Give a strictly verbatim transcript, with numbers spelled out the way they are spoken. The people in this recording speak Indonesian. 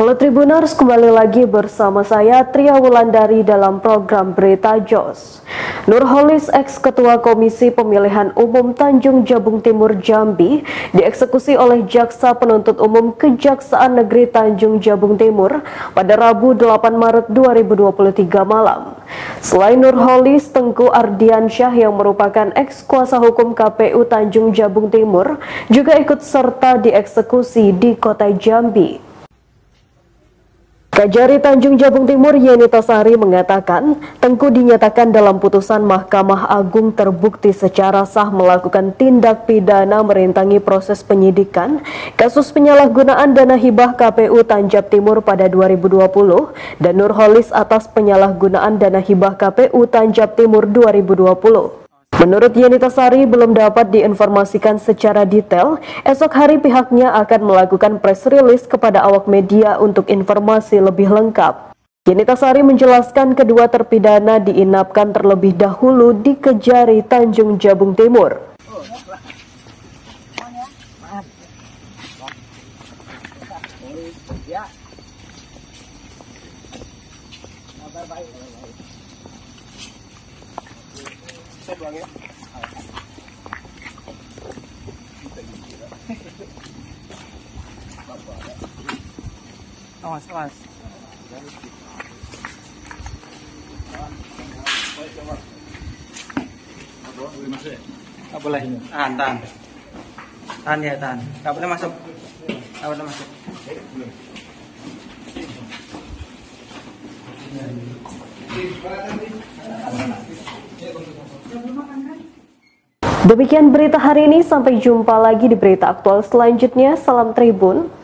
Halo Tribuners, kembali lagi bersama saya Tria Wulandari dalam program Berita Jos. Nurholis, ex-ketua Komisi Pemilihan Umum Tanjung Jabung Timur Jambi, dieksekusi oleh Jaksa Penuntut Umum Kejaksaan Negeri Tanjung Jabung Timur pada Rabu delapan Maret dua ribu dua puluh tiga malam. Selain Nurholis, Tengku Ardiansyah yang merupakan ex-kuasa hukum K P U Tanjung Jabung Timur juga ikut serta dieksekusi di kota Jambi. Kajari Tanjung Jabung Timur Yenita Sari mengatakan, Tengku dinyatakan dalam putusan Mahkamah Agung terbukti secara sah melakukan tindak pidana merintangi proses penyidikan kasus penyalahgunaan dana hibah K P U Tanjab Timur pada dua ribu dua puluh dan Nurholis atas penyalahgunaan dana hibah K P U Tanjab Timur dua ribu dua puluh. Menurut Yenita Sari, belum dapat diinformasikan secara detail. Esok hari pihaknya akan melakukan press release kepada awak media untuk informasi lebih lengkap. Yenita Sari menjelaskan kedua terpidana diinapkan terlebih dahulu di Kejari Tanjung Jabung Timur. Awas, awas. Nggak boleh. Tahan, tahan. Tahan ya, tahan. Nggak boleh masuk. Nggak boleh masuk. Demikian berita hari ini, sampai jumpa lagi di berita aktual selanjutnya. Salam Tribun.